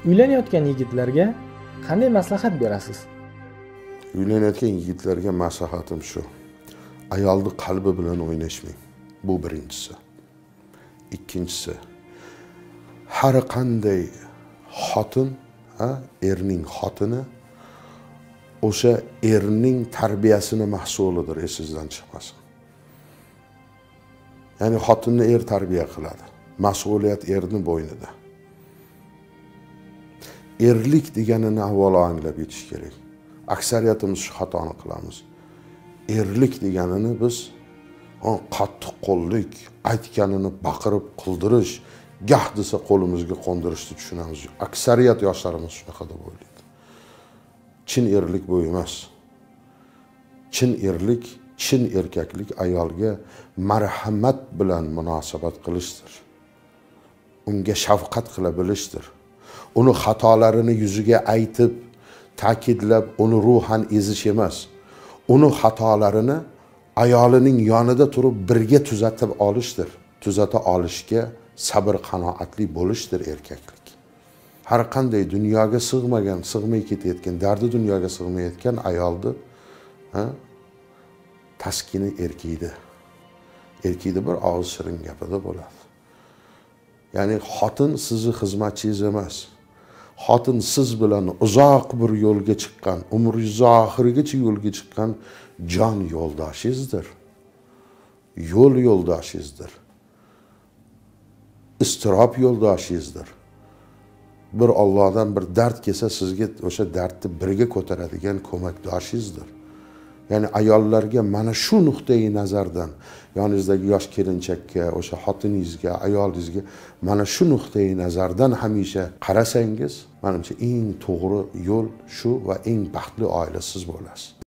Uylanayotgan yigitlarga qanday maslahat berasiz? Uylanayotgan yigitlarga maslahatim shu. Ayolni qalbi bilan o'ynashmang. Bu birinchisi. Ikkinchisi, har qanday xotin, erning xotini o'sha erning tarbiyasini mahsulidir, esingizdan chiqmasin. Ya'ni xotinni er tarbiya qiladi. Mas'uliyat erning bo'ynida. Erlik deganini avvalo anglab yetish kerak. Aksariyatimiz shu xatoni qilamiz. Erlik deganini biz qattiq qo'llik, aytganini baqirib qildirish, gah desa qo'limizga qo'ndirishni tushunamiz. Aksariyat yoshlarimiz shunaqa deb o'ylaydi. Chin erlik bu emas. Chin erlik, chin erkaklik ayolga marhamat bilan munosabat qilishdir. Unga shafqat qila bilishdir. Uni xatolarini yuziga aytib, ta'kidlab, uni ruhan ezish emas. Uni xatolarini ayolining yonida turib birga tuzatib olishdir. Tuzata olishga sabr qanoatli bo'lishdir erkaklik. Har qanday dunyoga sig'magan, sig'may ketayotgan, dardi dunyoga sig'mayotgan ayolni taskini erkakda. Erkakda bir og'iz shirin gapida bo'ladi. Ya'ni xotin sizni xizmatchingiz emas. Xotin siz bilan uzoq bir yo'lga chiqqan, umringiz oxirigacha yo'lga chiqqan jon yo'ldoshingizdir. Yo'l yo'ldoshingizdir. Istirob yo'ldoshingizdir. Bir Allohdan bir dard kelsa sizga o'sha dardni birga ko'taradigan ko'makdoshingizdir. Ya'ni ayollarga mana shu nuqtai nazardan, yoningizdagi yosh kelinchakka, o'sha xotiningizga, ayolingizga mana shu nuqtai nazardan hamisha qarasangiz, menimcha eng to'g'ri yo'l shu va eng baxtli oila siz bo'lasiz.